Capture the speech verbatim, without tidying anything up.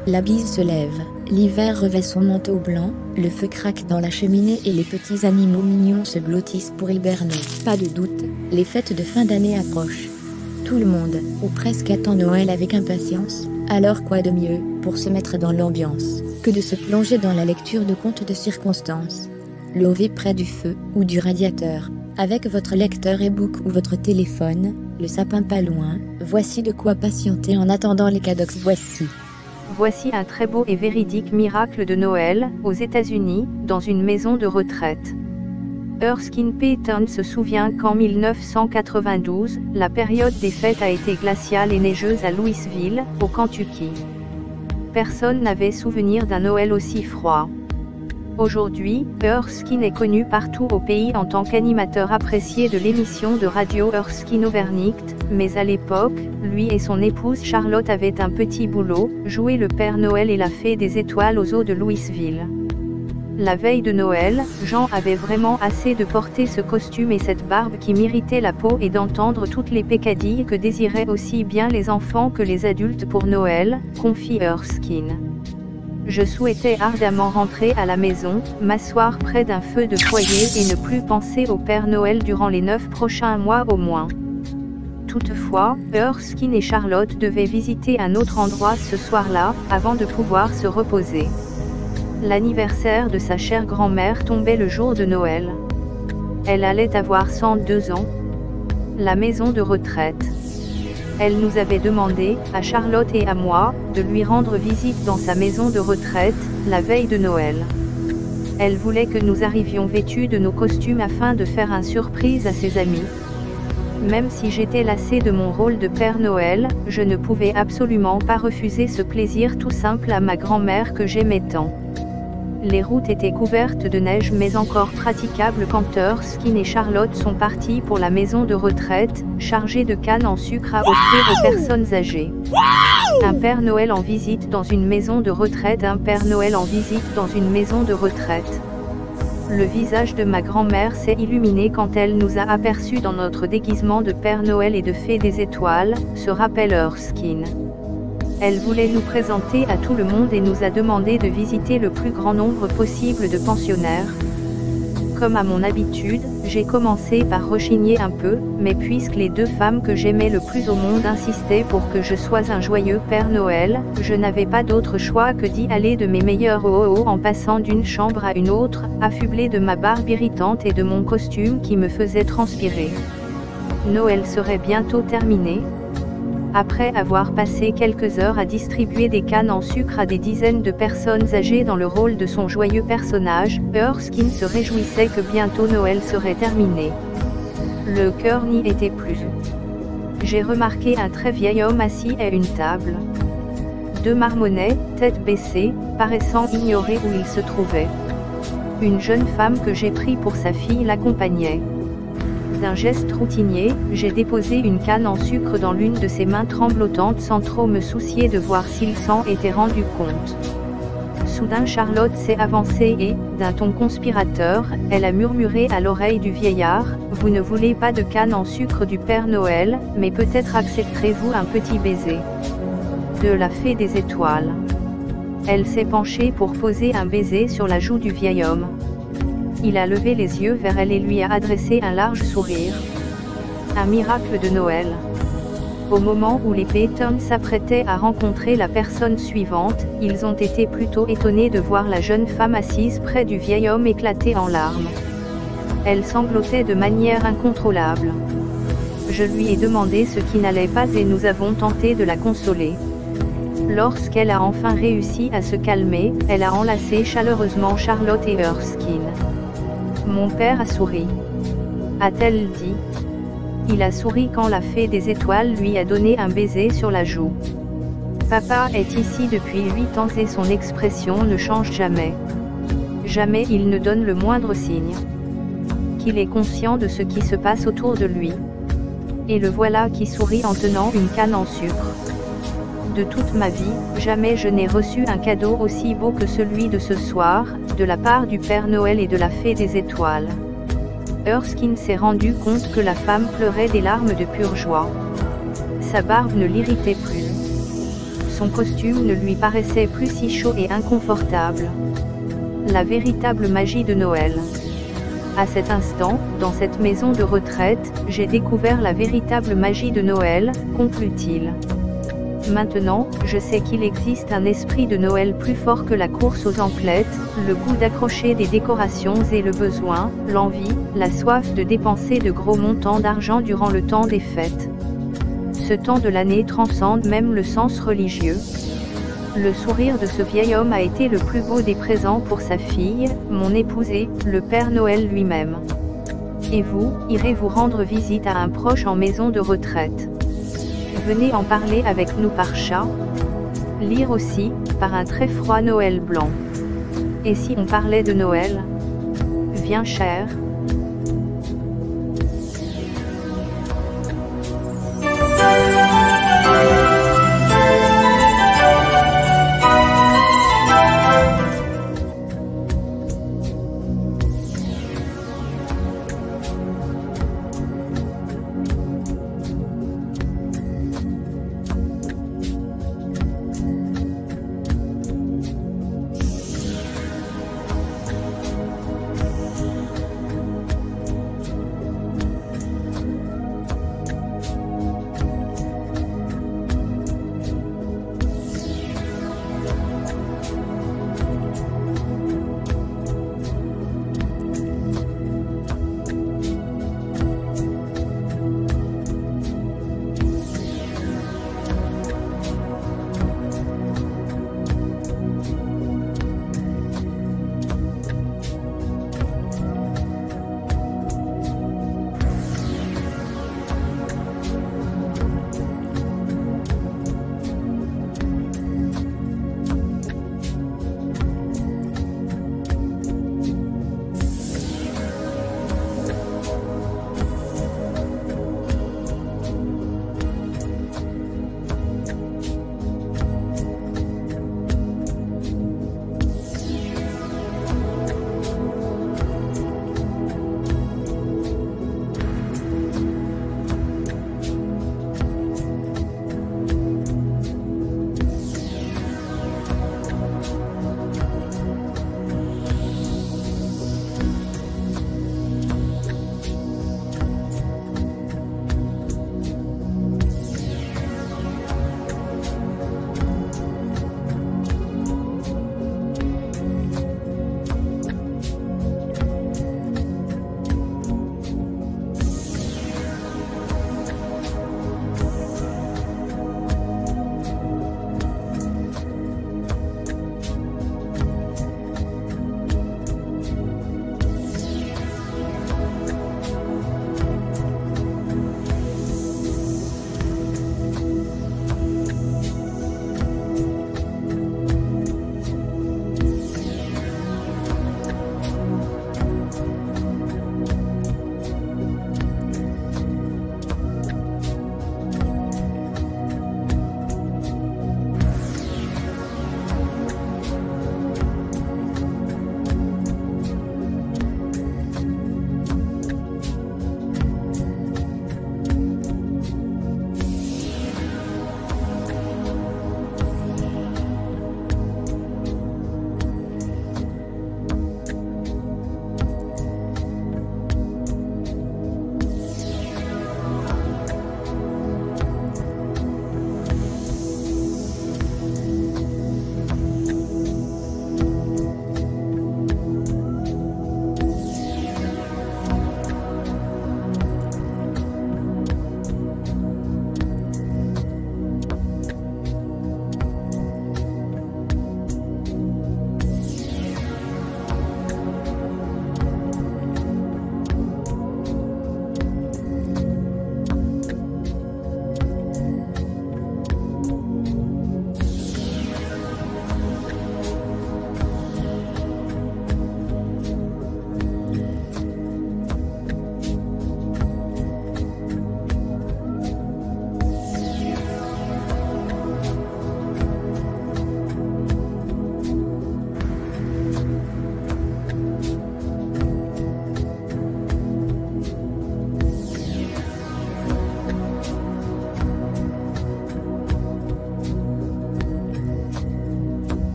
La bise se lève, l'hiver revêt son manteau blanc, le feu craque dans la cheminée et les petits animaux mignons se blottissent pour hiberner. Pas de doute, les fêtes de fin d'année approchent. Tout le monde, ou presque, attend Noël avec impatience, alors quoi de mieux, pour se mettre dans l'ambiance, que de se plonger dans la lecture de contes de circonstances. Levez près du feu, ou du radiateur, avec votre lecteur e-book ou votre téléphone, le sapin pas loin, voici de quoi patienter en attendant les cadeaux. Voici. Voici un très beau et véridique miracle de Noël, aux États-Unis, dans une maison de retraite. Erskine Payton se souvient qu'en mille neuf cent quatre-vingt-douze, la période des fêtes a été glaciale et neigeuse à Louisville, au Kentucky. Personne n'avait souvenir d'un Noël aussi froid. Aujourd'hui, Erskine est connu partout au pays en tant qu'animateur apprécié de l'émission de radio Erskine Overnight, mais à l'époque, lui et son épouse Charlotte avaient un petit boulot, jouer le Père Noël et la Fée des Étoiles aux eaux de Louisville. La veille de Noël, Jean avait vraiment assez de porter ce costume et cette barbe qui m'irritait la peau et d'entendre toutes les peccadilles que désiraient aussi bien les enfants que les adultes pour Noël, confie Erskine. Je souhaitais ardemment rentrer à la maison, m'asseoir près d'un feu de foyer et ne plus penser au Père Noël durant les neuf prochains mois au moins. Toutefois, Erskine et Charlotte devaient visiter un autre endroit ce soir-là, avant de pouvoir se reposer. L'anniversaire de sa chère grand-mère tombait le jour de Noël. Elle allait avoir cent deux ans. La maison de retraite. Elle nous avait demandé, à Charlotte et à moi, de lui rendre visite dans sa maison de retraite, la veille de Noël. Elle voulait que nous arrivions vêtus de nos costumes afin de faire une surprise à ses amis. Même si j'étais lassée de mon rôle de Père Noël, je ne pouvais absolument pas refuser ce plaisir tout simple à ma grand-mère que j'aimais tant. Les routes étaient couvertes de neige mais encore praticables quand Erskine et Charlotte sont partis pour la maison de retraite, chargée de cannes en sucre à offrir aux personnes âgées. Un Père Noël en visite dans une maison de retraite. Un Père Noël en visite dans une maison de retraite. Le visage de ma grand-mère s'est illuminé quand elle nous a aperçus dans notre déguisement de Père Noël et de Fée des Étoiles, se rappelle Erskine. Elle voulait nous présenter à tout le monde et nous a demandé de visiter le plus grand nombre possible de pensionnaires. Comme à mon habitude, j'ai commencé par rechigner un peu, mais puisque les deux femmes que j'aimais le plus au monde insistaient pour que je sois un joyeux Père Noël, je n'avais pas d'autre choix que d'y aller de mes meilleurs oh en passant d'une chambre à une autre, affublée de ma barbe irritante et de mon costume qui me faisait transpirer. Noël serait bientôt terminé. Après avoir passé quelques heures à distribuer des cannes en sucre à des dizaines de personnes âgées dans le rôle de son joyeux personnage, Erskine se réjouissait que bientôt Noël serait terminé. Le cœur n'y était plus. J'ai remarqué un très vieil homme assis à une table. Deux marmonnets, tête baissée, paraissant ignorer où il se trouvait. Une jeune femme que j'ai pris pour sa fille l'accompagnait. D'un geste routinier, j'ai déposé une canne en sucre dans l'une de ses mains tremblotantes sans trop me soucier de voir s'il s'en était rendu compte. Soudain Charlotte s'est avancée et, d'un ton conspirateur, elle a murmuré à l'oreille du vieillard, « Vous ne voulez pas de canne en sucre du Père Noël, mais peut-être accepterez-vous un petit baiser. » De la Fée des Étoiles. Elle s'est penchée pour poser un baiser sur la joue du vieil homme. Il a levé les yeux vers elle et lui a adressé un large sourire. Un miracle de Noël. Au moment où les Payton s'apprêtaient à rencontrer la personne suivante, ils ont été plutôt étonnés de voir la jeune femme assise près du vieil homme éclater en larmes. Elle sanglotait de manière incontrôlable. Je lui ai demandé ce qui n'allait pas et nous avons tenté de la consoler. Lorsqu'elle a enfin réussi à se calmer, elle a enlacé chaleureusement Charlotte et Erskine. Mon père a souri. A-t-elle dit? Il a souri quand la Fée des Étoiles lui a donné un baiser sur la joue. Papa est ici depuis huit ans et son expression ne change jamais. Jamais il ne donne le moindre signe. Qu'il est conscient de ce qui se passe autour de lui. Et le voilà qui sourit en tenant une canne en sucre. De toute ma vie, jamais je n'ai reçu un cadeau aussi beau que celui de ce soir, de la part du Père Noël et de la Fée des Étoiles. Erskine s'est rendu compte que la femme pleurait des larmes de pure joie. Sa barbe ne l'irritait plus. son costume ne lui paraissait plus si chaud et inconfortable. La véritable magie de Noël. À cet instant, dans cette maison de retraite, j'ai découvert la véritable magie de Noël, conclut-il. Maintenant, je sais qu'il existe un esprit de Noël plus fort que la course aux emplettes, le goût d'accrocher des décorations et le besoin, l'envie, la soif de dépenser de gros montants d'argent durant le temps des fêtes. Ce temps de l'année transcende même le sens religieux. Le sourire de ce vieil homme a été le plus beau des présents pour sa fille, mon épouse et le Père Noël lui-même. Et vous, irez-vous rendre visite à un proche en maison de retraite? Venez en parler avec nous par chat. Lire aussi, par un très froid Noël blanc. Et si on parlait de Noël? Viens cher.